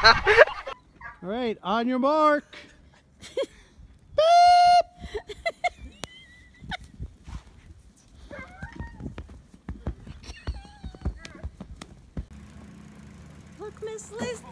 All right, on your mark. Look, Miss Liz.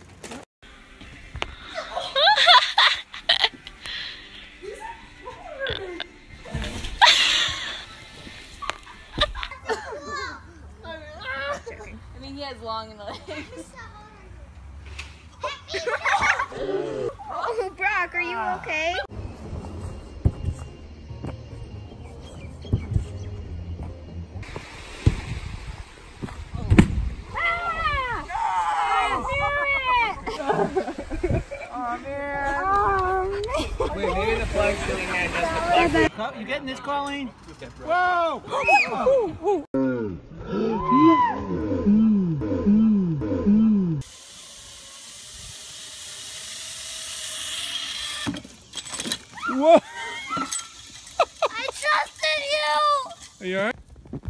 I mean, he has long legs. Oh, Brock, are you okay? Wait, maybe the flag's sitting there. Just the flag. You getting this, Colleen? Whoa! Whoa! I trusted you! Are you alright?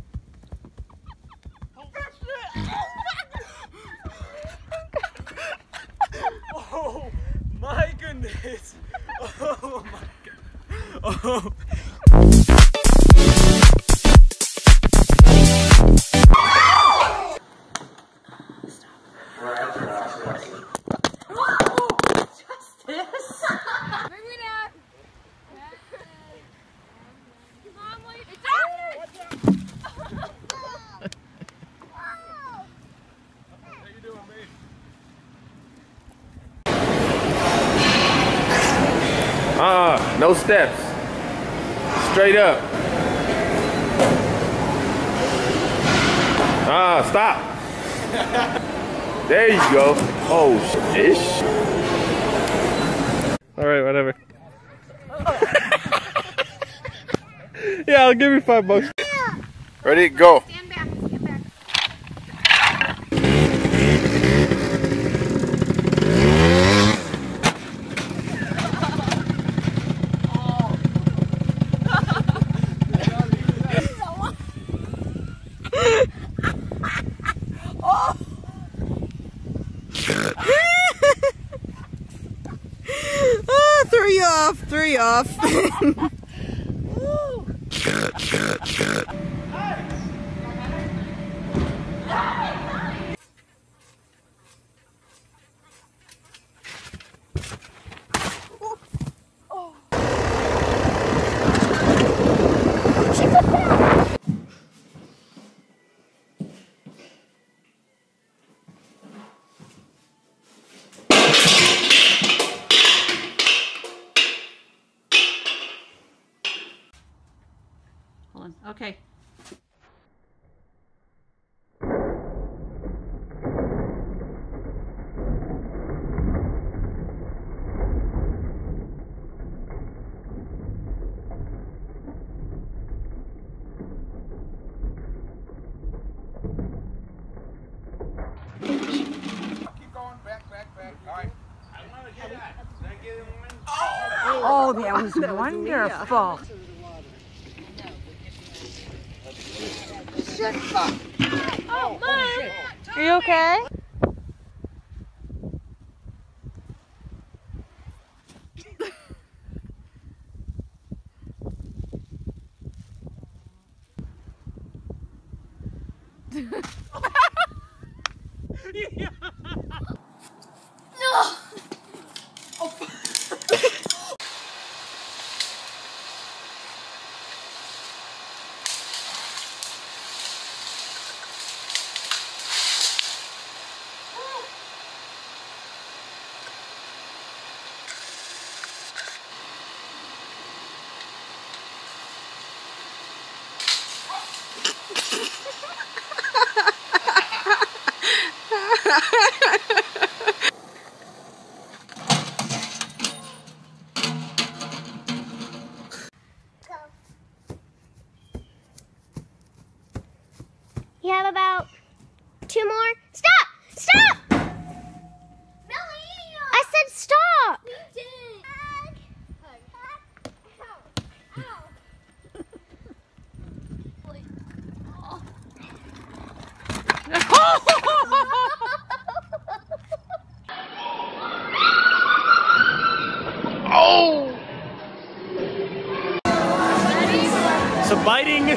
Oh my goodness! Oh my god! Oh! No steps. Straight up. Stop. There you go. Oh, shit. All right, whatever. Yeah, I'll give you $5. Ready? Go. Stand back, stand back. Threw you off. Okay. Keep going. Back. All right. I want to get that. Did I get it in one? Oh, that was wonderful. Oh, Mom! Are you okay? You have about 2 more. Stop! Stop! Melanie! I said stop! You did. Ow. lighting.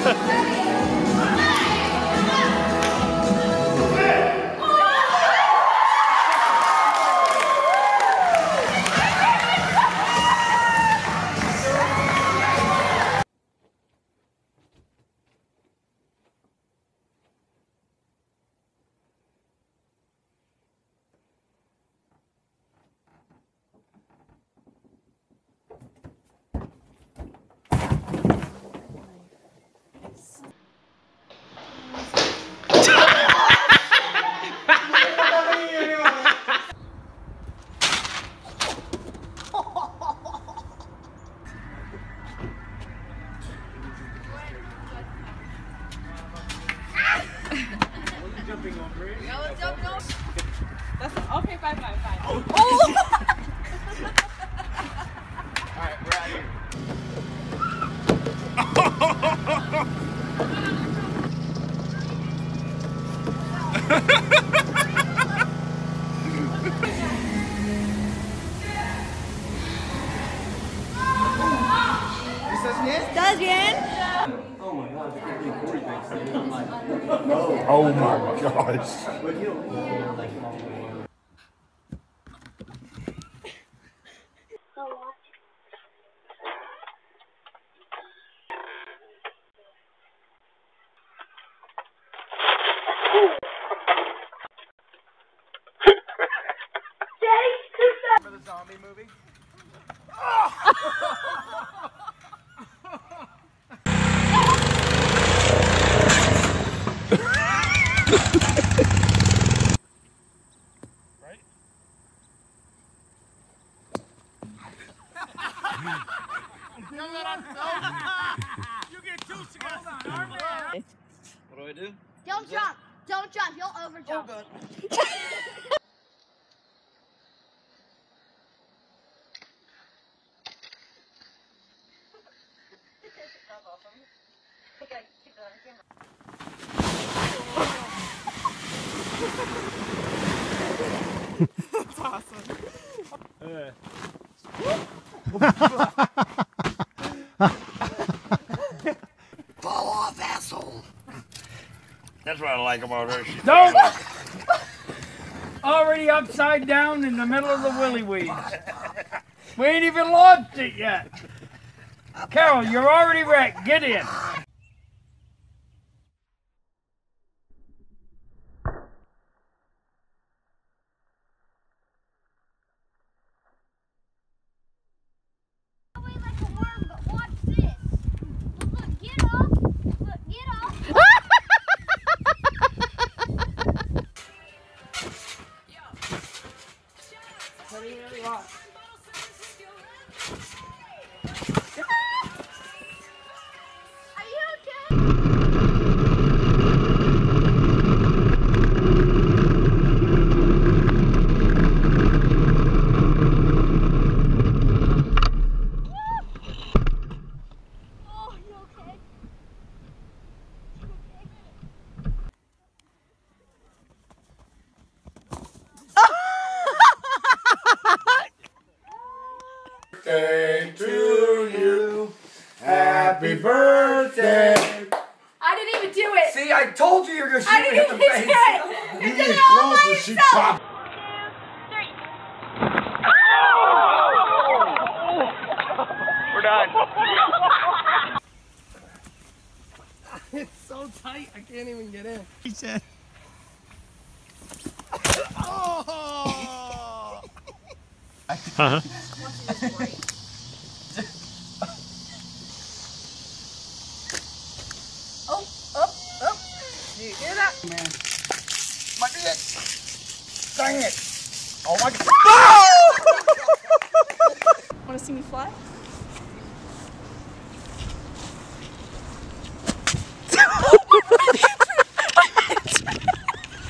Okay, fine. Oh! Alright, we're out here. ¿Estás bien? Oh my gosh. Remember the zombie movie? You get two cigars. What do I do? Don't jump. Don't jump. You'll overjump. Oh, God. That's awesome. Fall off, asshole. That's what I like about her. She's Don't! Already upside down in the middle of the willy weeds. We ain't even launched it yet. Carol, you're already wrecked. Get in. Like a worm, but watch this. Look, get off. Look, get off. Are you okay? Oh, you okay? birthday to you. Happy birthday. I didn't even do it. See, I told you you were going to shoot I me didn't in even the do face. it. You You did get it all by closer, she yourself. popped. We're done. It's so tight, I can't even get in. He said. Oh! Uh-huh. You hear that? Man. My dick. Dang it. Oh my God. Want to see me fly?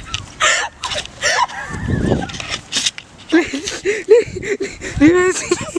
You